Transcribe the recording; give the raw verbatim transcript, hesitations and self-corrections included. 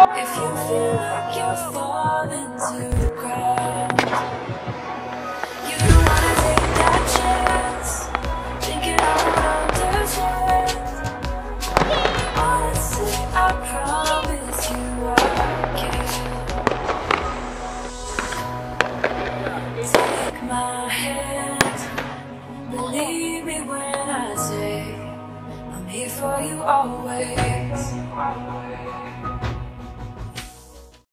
If you feel like you're falling to the ground, you don't wanna take that chance, thinking I would understand. Honestly, I promise you I can. Take my hand, believe me when I say I'm here for you always.